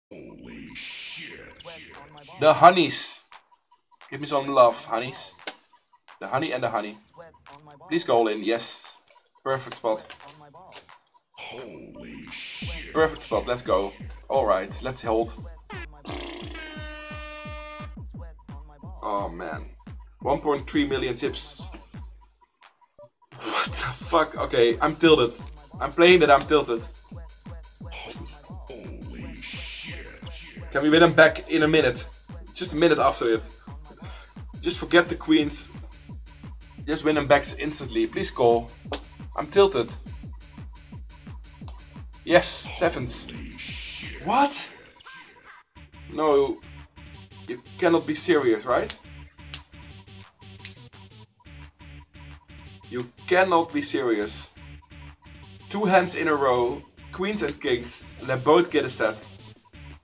Holy shit. The honeys. Give me some love, honeys. The honey and the honey. Please go all in. Yes. Perfect spot. Holy shit. Perfect spot. Let's go. Alright, let's hold. Oh man. 1.3 million tips. What the fuck? Okay, I'm tilted. I'm playing that I'm tilted. Holy shit. Can we win them back in a minute? Just a minute after it. Just forget the queens. Just win them back instantly. Please call. I'm tilted. Yes, sevens. What? No. You cannot be serious, right? You cannot be serious. 2 hands in a row, queens and kings, and they both get a set.